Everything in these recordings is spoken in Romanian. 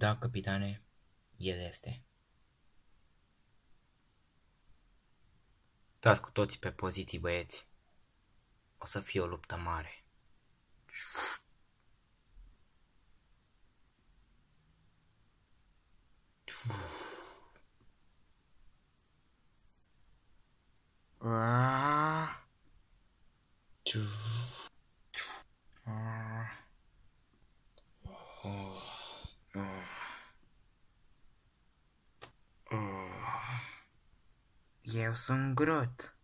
Da, capitane, el este. Stați cu toții pe poziții, băieți. O să fie o luptă mare. Eu sunt Groot.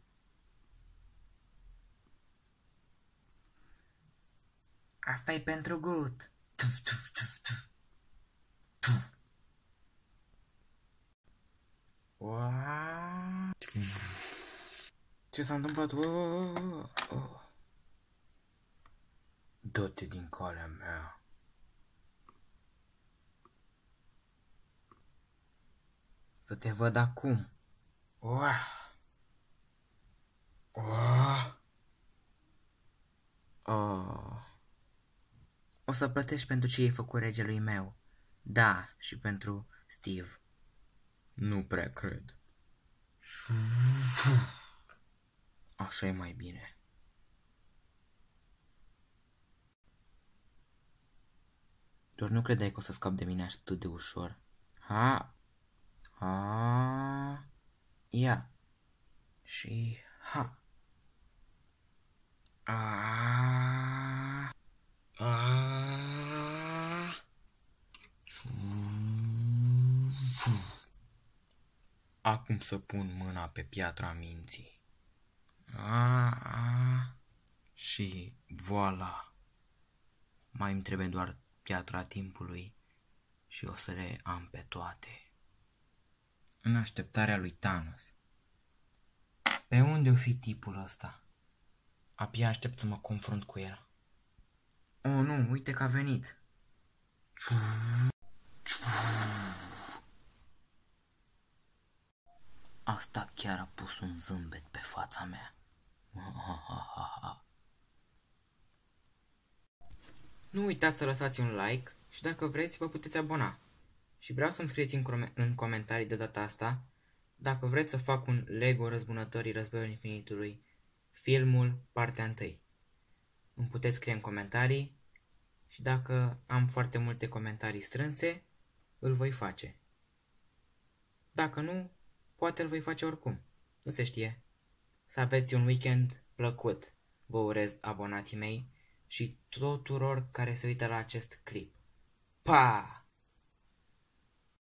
Asta e pentru Groot. Ce s-a întâmplat? Dă-te din calea mea. Să te văd acum. O să plătești pentru ce ai făcut regelui meu. Da, și pentru Steve. Nu prea cred. Așa e mai bine. Doar nu credeai că o să scap de mine atât de ușor. Ia. Și ha. Acum să pun mâna pe piatra minții. Și voila. Mai îmi trebuie doar piatra timpului și o să le am pe toate. În așteptarea lui Thanos. Pe unde o fi tipul ăsta? Abia aștept să mă confrunt cu el. Oh, nu, uite că a venit. Asta chiar a pus un zâmbet pe fața mea. Nu uitați să lăsați un like și dacă vreți vă puteți abona. Și vreau să-mi scrieți în comentarii de data asta dacă vreți să fac un Lego Răzbunătorii Războiului Infinitului, filmul, partea 1. Îmi puteți scrie în comentarii și dacă am foarte multe comentarii strânse, îl voi face. Dacă nu, poate îl voi face oricum. Nu se știe. Să aveți un weekend plăcut, vă urez, abonații mei și tuturor care se uită la acest clip. Pa!